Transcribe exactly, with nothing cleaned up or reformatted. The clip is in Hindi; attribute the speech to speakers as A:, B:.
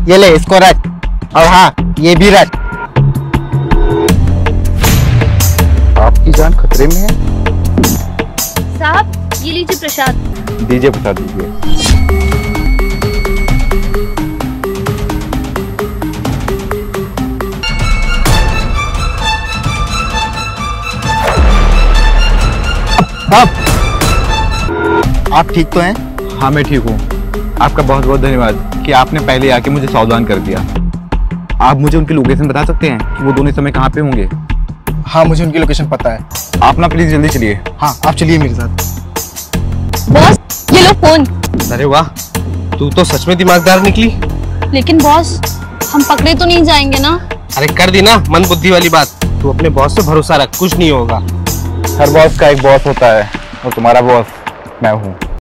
A: ये ले इसको रख, और हाँ ये भी रख।
B: आपकी जान खतरे में है।
C: साहब ये लीजिए प्रसाद।
B: दीजिए प्रसाद दीजिए।
A: आप आप ठीक तो हैं?
B: हाँ मैं ठीक हूँ। आपका बहुत बहुत धन्यवाद कि आपने पहले आके मुझे सावधान कर दिया। आप मुझे उनकी लोकेशन बता सकते हैं कि वो दोनों समय कहाँ पे होंगे?
A: हाँ मुझे उनकी लोकेशन पता है।
B: आप ना प्लीज जल्दी चलिए।
A: हाँ आप चलिए मेरे साथ।
C: बॉस ये लो फोन।
D: अरे वाह, तू तो सच में दिमागदार निकली।
C: लेकिन बॉस हम पकड़े तो नहीं जाएंगे ना?
D: अरे कर दी ना मन बुद्धि वाली बात। तू अपने बॉस से भरोसा रख, कुछ नहीं होगा।
B: हर बॉस का एक बॉस होता है और तुम्हारा बॉस मैं हूँ।